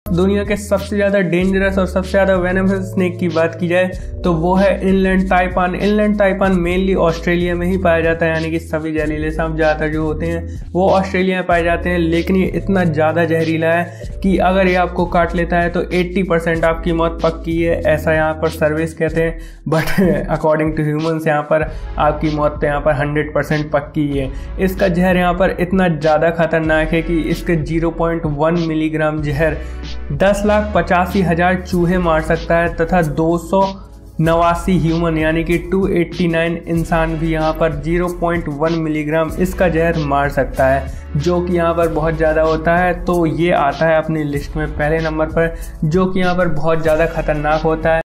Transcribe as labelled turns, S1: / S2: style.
S1: दुनिया के सबसे ज़्यादा डेंजरस और सबसे ज़्यादा वेनमस स्नेक की बात की जाए तो वो है inland taipan. Inland taipan mainly Australia में ही पाया जाता है, यानी कि सभी जहरीले सांप ज़्यादातर जो होते हैं वो ऑस्ट्रेलिया में पाए जाते हैं। लेकिन ये इतना ज़्यादा जहरीला है कि अगर ये आपको काट लेता है तो 80% आपकी मौत पक्की है, ऐसा यहाँ पर सर्विस कहते हैं। बट अकॉर्डिंग टू ह्यूमन्स यहाँ पर आपकी मौत तो यहाँ पर 100% पक्की है। इसका जहर यहाँ पर इतना ज़्यादा खतरनाक है कि इसके 0.1 मिलीग्राम जहर 10,85,000 चूहे मार सकता है तथा 289 ह्यूमन यानी कि 289 इंसान भी यहाँ पर 0.1 मिलीग्राम इसका जहर मार सकता है, जो कि यहाँ पर बहुत ज़्यादा होता है। तो ये आता है अपनी लिस्ट में पहले नंबर पर, जो कि यहाँ पर बहुत ज़्यादा खतरनाक होता है।